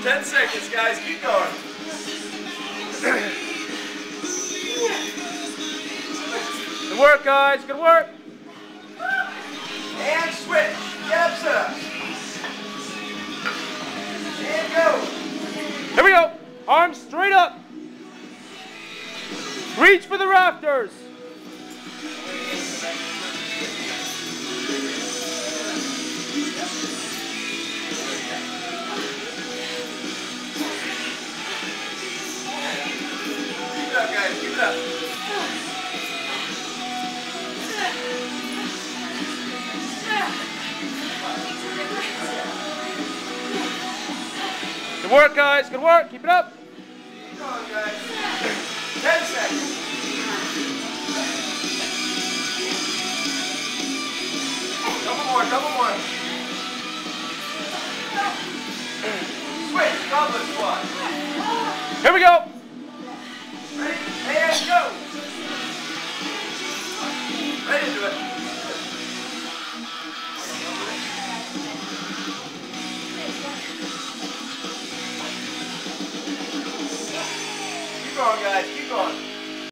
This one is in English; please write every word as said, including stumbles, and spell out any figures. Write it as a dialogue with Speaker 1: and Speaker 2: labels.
Speaker 1: Ten seconds, guys. Keep going.
Speaker 2: Good work, guys. Good work.
Speaker 1: And switch. Jab sit-ups. And go.
Speaker 2: Here we go. Arms straight up. Reach for the rafters.
Speaker 1: Keep it up, guys. Keep it up.
Speaker 2: Good work, guys. Good work. Keep it up.
Speaker 1: Keep going, guys. Ten seconds. Double more, double more. Switch, goblet squat.
Speaker 2: Here we go.
Speaker 1: Ready? And go. Right into it. Keep going, guys. Keep going.